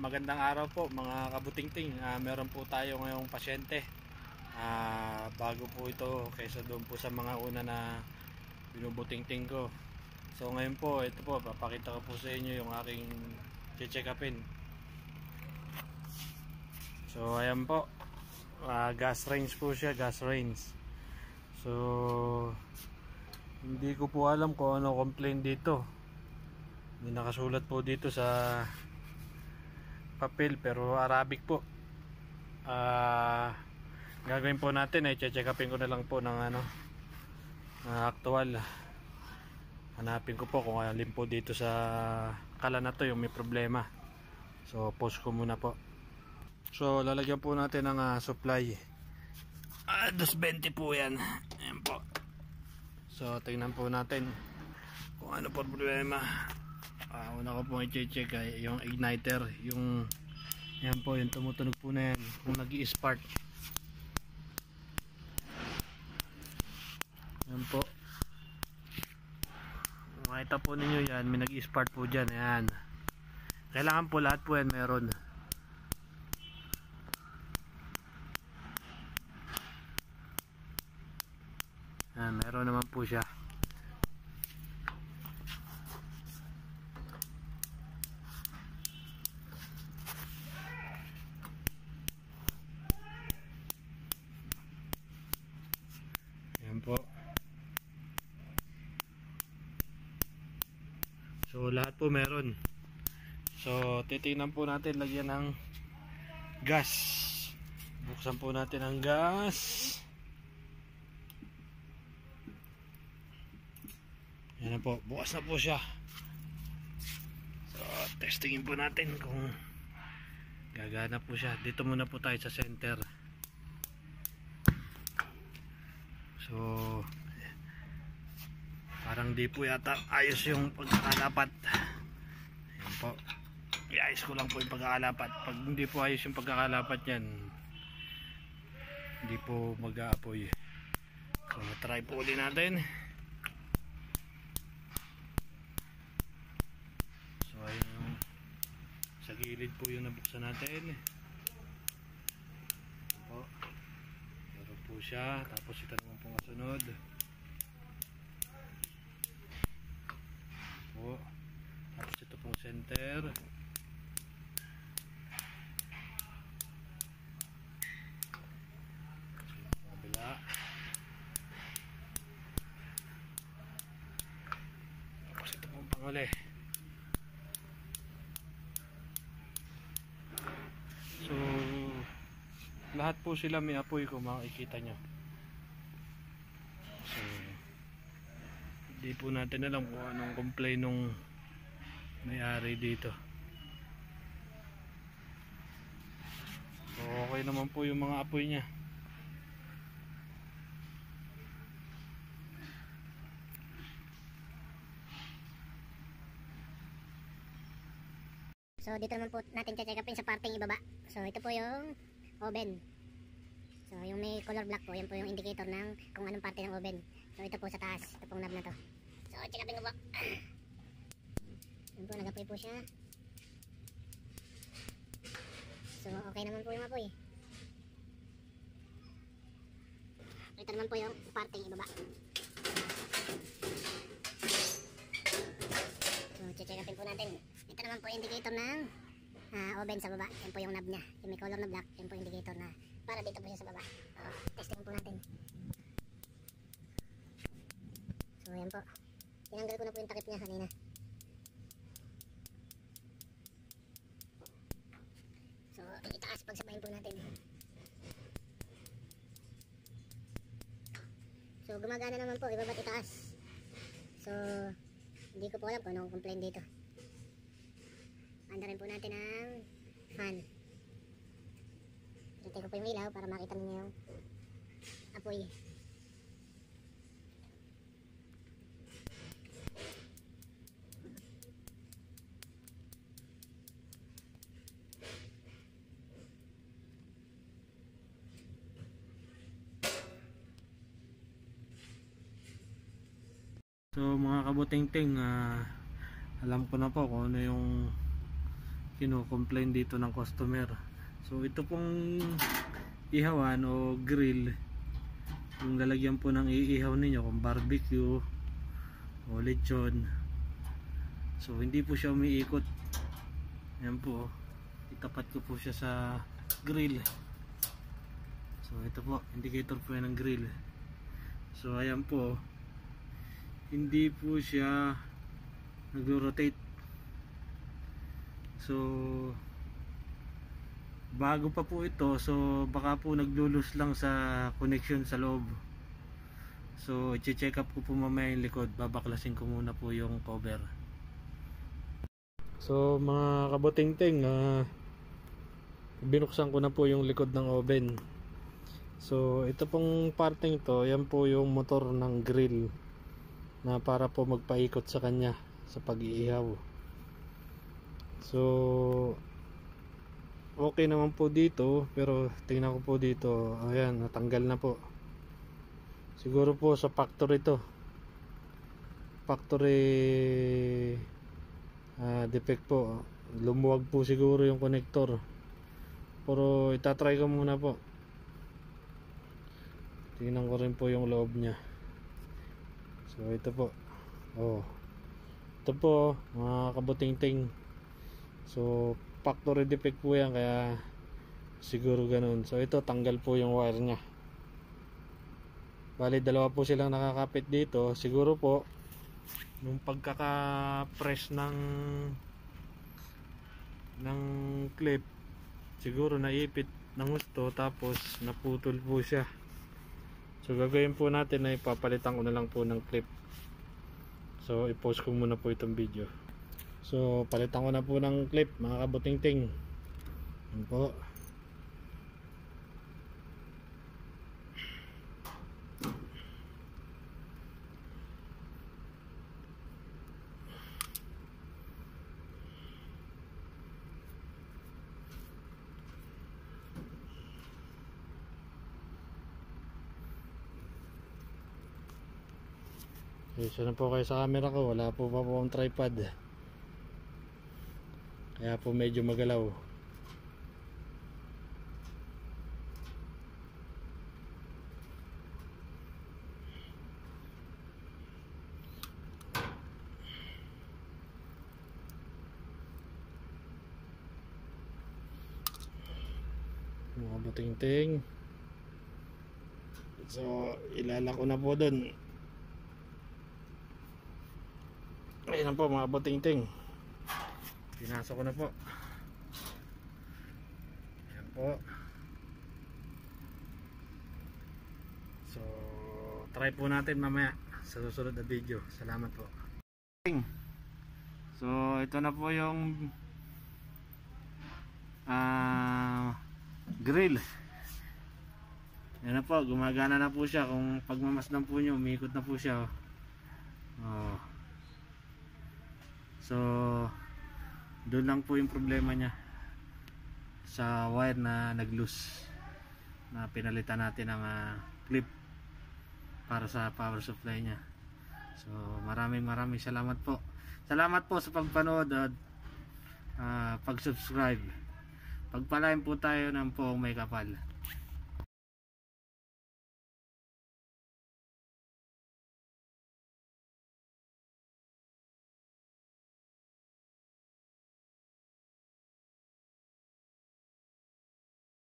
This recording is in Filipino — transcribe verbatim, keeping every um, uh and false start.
magandang araw po mga kabutingting. Uh, meron po tayo ngayong pasyente. Uh, bago po ito kaysa doon po sa mga una na binubutingting ko. So ngayon po, ito po, papakita ko po sa inyo yung aking check upin. So ayan po, uh, gas range po siya, gas range. So hindi ko po alam kung ano complaint dito. May nakasulat po dito sa papel pero Arabic po. Ah, uh, gagawin po natin ay check upin ko na lang po ng ano uh, actual. Hanapin ko po kung alin po dito sa kala na to yung may problema. So post ko muna po. So lalagyan po natin ng uh, supply. Ah, two twenty po yan. Ayan po. So tingnan po natin kung ano po problema. Uh, una ko pong i-check ay yung igniter, yung yan po, yung tumutunog po na yan kung nag-i-spark. Yan po, makita po ninyo yan, may nag-i-spark po dyan. Yan, kailangan po lahat po yan meron. Yan, meron naman po siya. Ayan po. So lahat po meron. So titingnan po natin, lagyan ng gas. Buksan po natin ang gas. Ayan na po, bukas na po siya. So testingin po natin kung gagana po siya. Dito muna po tayo sa center. So parang di po yata ayos yung pagkakalapat. Ayan po, i-ayos ko lang po yung pagkakalapat. Pag hindi po ayos yung pagkakalapat yan, hindi po mag-aapoy. So try po ulit natin. So ayun yung sa gilid po yung nabuksan natin. Ayan po, meron po siya. Tapos ito naman pong kasunod po. Tapos ito pong center. Kabila. Tapos ito pong panguli. So lahat po sila may apoy kung makikita nyo. So hindi po natin alam kung anong complaint nung may-ari dito. So okay naman po yung mga apoy niya. So dito naman po natin check upin sa parteng ibaba. So ito po yung oven. So yung may color black po, yan po yung indicator ng kung anong parte ng oven. So ito po sa taas, ito pong knob na to. So check upin ko po. Yan po, nag-apoy po siya. So okay naman po yung apoy. Ito naman po yung parteng ibaba. So check upin po natin. Ito naman po yung indicator ng uh, oven sa baba. Yan po yung knob nya, yung may color na black. Yan po yung indicator na para dito po siya sa baba. Uh, testing po natin. So yan po, tinanggal ko na po yung takip niya kanina. So itaas, pagsabayin po natin. So gumagana naman po, ibaba't itaas. So hindi ko po alam kung anong complaint dito. Andarin po natin ang fan. Hintay ko po yung ilaw para makita niyo yung apoy. So mga kabutingting, uh, alam ko na po kung ano yung kino-complain dito ng customer. So ito pong ihawan o grill, yung lalagyan po ng iihaw ninyo kung barbecue o lechon, so hindi po siya umiikot. Ayan po, itapat ko po siya sa grill. So ito po, indicator po yan ng grill. So ayan po, hindi po siya nagro-rotate. So bago pa po ito, so baka po naglulus lang sa connection sa loob. So i-check up ko po mamaya yung likod, babaklasin ko muna po yung cover. So mga kabuting-ting, uh, binuksan ko na po yung likod ng oven. So ito pong parteng to, yan po yung motor ng grill na para po magpaikot sa kanya sa pag-iihaw. So okay naman po dito, pero tingnan ko po dito, ayan, natanggal na po. Siguro po sa factory to, factory uh, defect po, lumuwag po siguro yung connector. Pero itatry ko muna po, tingnan ko rin po yung loob nya. So ito po, oh, ito po mga kabuting-ting. So factory defect po yan, kaya siguro ganun. So ito, tanggal po yung wire nya. Bali dalawa po silang nakakapit dito. Siguro po nung pagkaka-press ng ng clip, siguro naipit ng gusto, tapos naputol po siya. So gagawin po natin na ipapalitan ko na lang po ng clip. So i-post ko muna po itong video. So palitan ko na po ng clip mga kabuting-ting. Yan po. Isa na po kayo sa camera ko, wala po pa po ang tripod, kaya po medyo magalaw. Mga buting-ting. So ilala ko na po dun. Ayan po mga buting-ting, pinasok ko na po. Ayan po. So try po natin mamaya sa susunod na video. Salamat po. So ito na po yung uh, grill. Ayan na po, gumagana na po siya. Kung pagmamasdan po nyo, umiikot na po siya. Oh. So doon lang po yung problema niya, sa wire na nag-loose, na pinalitan natin ng uh, clip para sa power supply niya. So maraming maraming salamat po. Salamat po sa pagpanood at uh, pag-subscribe. Pagpalain po tayo ng poong may kapal.